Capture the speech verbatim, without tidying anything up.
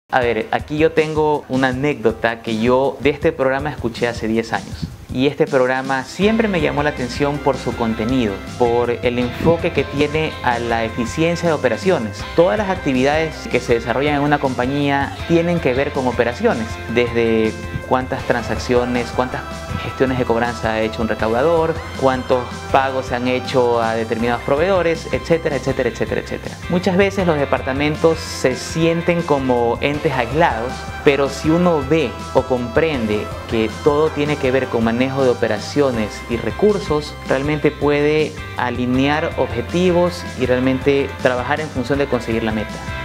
A ver, aquí yo tengo una anécdota que yo de este programa escuché hace diez años. Y este programa siempre me llamó la atención por su contenido, por el enfoque que tiene a la eficiencia de operaciones. Todas las actividades que se desarrollan en una compañía tienen que ver con operaciones, desde cuántas transacciones, cuántas gestiones de cobranza ha hecho un recaudador, cuántos pagos se han hecho a determinados proveedores, etcétera, etcétera, etcétera, etcétera. Muchas veces los departamentos se sienten como entes aislados, pero si uno ve o comprende que todo tiene que ver con manejo de operaciones y recursos, realmente puede alinear objetivos y realmente trabajar en función de conseguir la meta.